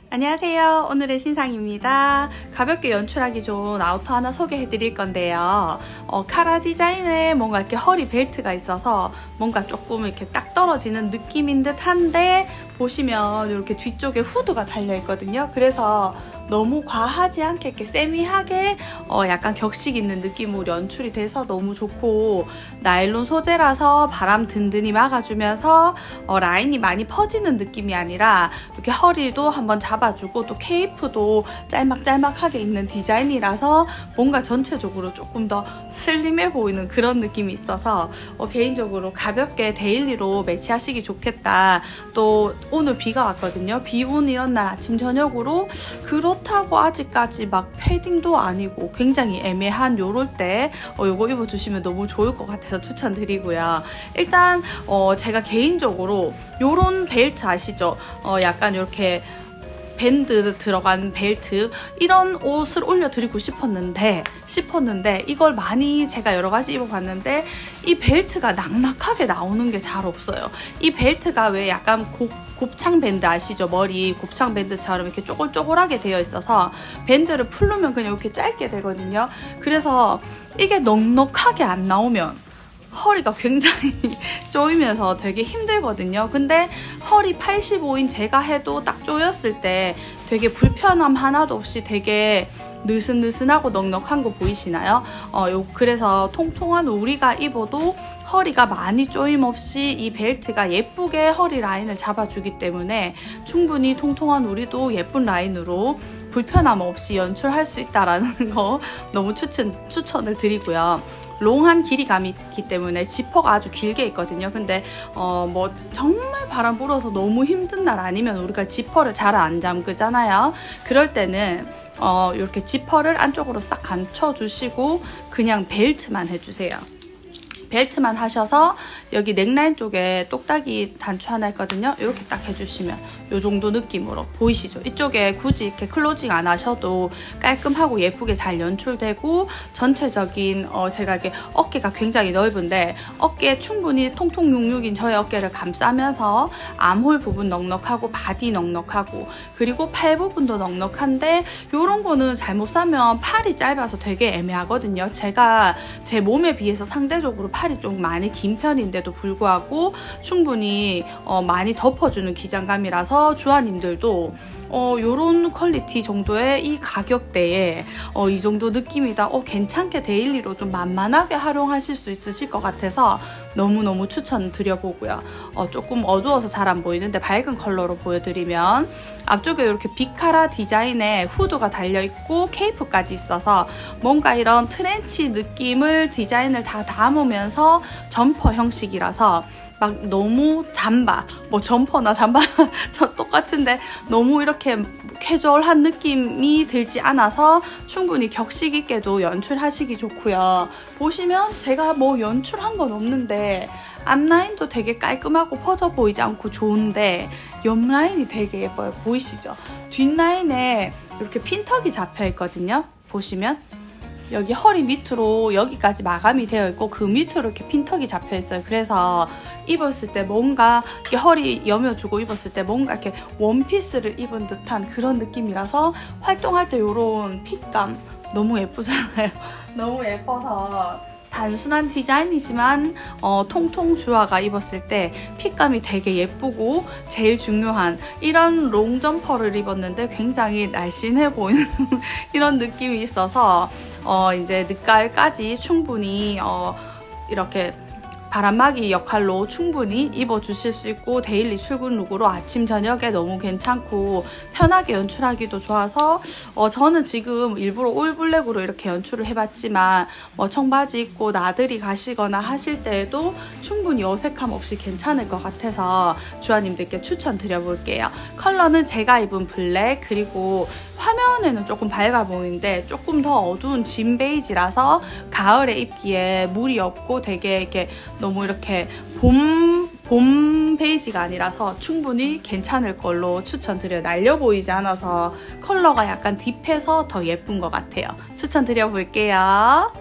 안녕하세요. 오늘의 신상입니다. 가볍게 연출하기 좋은 아우터 하나 소개해 드릴 건데요. 카라 디자인에 뭔가 이렇게 허리 벨트가 있어서 뭔가 조금 이렇게 딱 떨어지는 느낌인 듯 한데, 보시면 이렇게 뒤쪽에 후드가 달려 있거든요. 그래서 너무 과하지 않게 이렇게 세미하게 약간 격식 있는 느낌으로 연출이 돼서 너무 좋고, 나일론 소재라서 바람 든든히 막아주면서 라인이 많이 퍼지는 느낌이 아니라 이렇게 허리도 한번 잡아주고, 또 케이프도 짤막짤막하게 있는 디자인이라서 뭔가 전체적으로 조금 더 슬림해 보이는 그런 느낌이 있어서 개인적으로 가볍게 데일리로 매치하시기 좋겠다. 또 오늘 비가 왔거든요. 비 오는 이런 날 아침 저녁으로 그렇다고 아직까지 막 패딩도 아니고 굉장히 애매한 요럴 때 요거 입어주시면 너무 좋을 것 같아서 추천드리고요. 일단 제가 개인적으로 요런 벨트 아시죠? 약간 이렇게 밴드 들어간 벨트, 이런 옷을 올려드리고 싶었는데 이걸 많이 제가 여러 가지 입어봤는데 이 벨트가 낙낙하게 나오는 게 잘 없어요. 이 벨트가 왜 약간 곱창 밴드 아시죠? 머리 곱창 밴드처럼 이렇게 쪼글쪼글하게 되어 있어서 밴드를 풀르면 그냥 이렇게 짧게 되거든요. 그래서 이게 넉넉하게 안 나오면 허리가 굉장히 조이면서 되게 힘들거든요. 근데 허리 85인 제가 해도 딱 조였을 때 되게 불편함 하나도 없이 되게 느슨느슨하고 넉넉한 거 보이시나요? 그래서 통통한 우리가 입어도 허리가 많이 조임 없이 이 벨트가 예쁘게 허리 라인을 잡아주기 때문에 충분히 통통한 우리도 예쁜 라인으로 불편함 없이 연출할 수 있다는 거 너무 추천을 드리고요. 롱한 길이감이 있기 때문에 지퍼가 아주 길게 있거든요. 근데 뭐 정말 바람 불어서 너무 힘든 날 아니면 우리가 지퍼를 잘 안 잠그잖아요. 그럴 때는 이렇게 지퍼를 안쪽으로 싹 감춰주시고 그냥 벨트만 해주세요. 벨트만 하셔서 여기 넥라인 쪽에 똑딱이 단추 하나 있거든요. 이렇게 딱 해주시면 이 정도 느낌으로 보이시죠? 이쪽에 굳이 이렇게 클로징 안 하셔도 깔끔하고 예쁘게 잘 연출되고, 전체적인 제가 이렇게 어깨가 굉장히 넓은데 어깨에 충분히 통통육육인 저의 어깨를 감싸면서 암홀 부분 넉넉하고 바디 넉넉하고, 그리고 팔 부분도 넉넉한데 이런 거는 잘못 사면 팔이 짧아서 되게 애매하거든요. 제가 제 몸에 비해서 상대적으로 팔이 좀 많이 긴 편인데도 불구하고 충분히 많이 덮어주는 기장감이라서 주아님들도 요런 퀄리티 정도의 이 가격대에 이 정도 느낌이다, 괜찮게 데일리로 좀 만만하게 활용하실 수 있으실 것 같아서 너무너무 추천드려보고요. 조금 어두워서 잘 안 보이는데 밝은 컬러로 보여드리면, 앞쪽에 이렇게 비카라 디자인의 후드가 달려있고 케이프까지 있어서 뭔가 이런 트렌치 느낌을 디자인을 다 담으면서 점퍼 형식이라서 막 너무 잠바, 뭐 점퍼나 잠바 똑같은데 너무 이렇게 캐주얼한 느낌이 들지 않아서 충분히 격식 있게도 연출하시기 좋고요. 보시면 제가 뭐 연출한 건 없는데 앞라인도 되게 깔끔하고 퍼져 보이지 않고 좋은데 옆라인이 되게 예뻐요. 보이시죠? 뒷라인에 이렇게 핀턱이 잡혀 있거든요. 보시면 여기 허리 밑으로 여기까지 마감이 되어 있고 그 밑으로 이렇게 핀턱이 잡혀 있어요. 그래서 입었을 때 뭔가 이렇게 허리 여며주고 입었을 때 뭔가 이렇게 원피스를 입은 듯한 그런 느낌이라서 활동할 때 이런 핏감 너무 예쁘잖아요. 너무 예뻐서 단순한 디자인이지만 통통 주아가 입었을 때 핏감이 되게 예쁘고, 제일 중요한 이런 롱 점퍼를 입었는데 굉장히 날씬해 보이는 이런 느낌이 있어서 이제 늦가을까지 충분히 이렇게 바람막이 역할로 충분히 입어주실 수 있고, 데일리 출근 룩으로 아침 저녁에 너무 괜찮고 편하게 연출하기도 좋아서 저는 지금 일부러 올 블랙으로 이렇게 연출을 해봤지만 청바지 입고 나들이 가시거나 하실 때에도 충분히 어색함 없이 괜찮을 것 같아서 주아님들께 추천드려볼게요. 컬러는 제가 입은 블랙, 그리고 화면에는 조금 밝아 보이는데 조금 더 어두운 진 베이지라서 가을에 입기에 무리 없고 되게 이렇게 너무 이렇게 봄 베이지가 아니라서 충분히 괜찮을 걸로 추천드려요. 날려 보이지 않아서 컬러가 약간 딥해서 더 예쁜 것 같아요. 추천드려 볼게요.